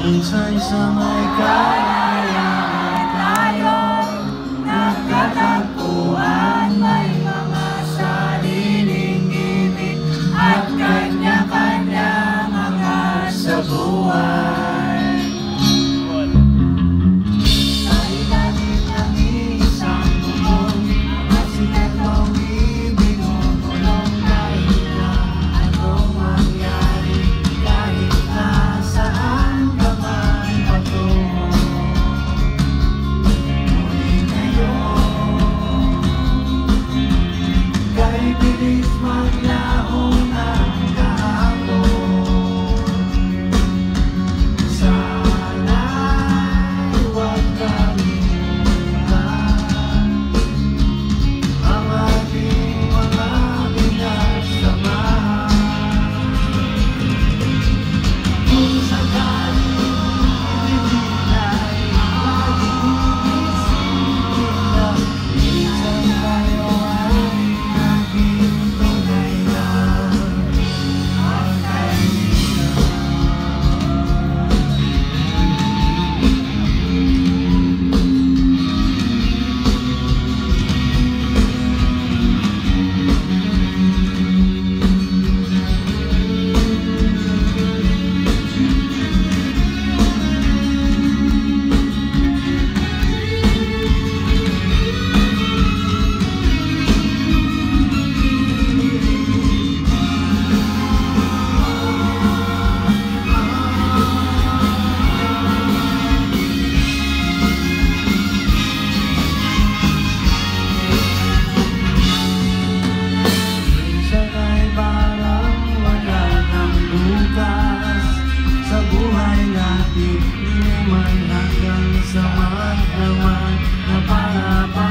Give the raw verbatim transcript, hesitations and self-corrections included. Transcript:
Minsan sa may kalayaan tayo nagtatagpuan, may mga sariling ibig at kanya-kanya mga sa buhay. Sa ilalim ng isang bubong, ang sikat mong ibig mo kulong kahit na anong mangyari, kahit na saan ka man patungo. Ngunit ngayon, kay bilis maglaho ng kahapon. Sana'y huwag kalimutan ang ating mga pinagsamahan. Kung sakaling ibigin ay mag-iisipin na minsan tayo ay naging tunay na magkaibigan. Minsan ay parang wala nang bukas sa buhay natin, di naman hanggang sa magdaman na para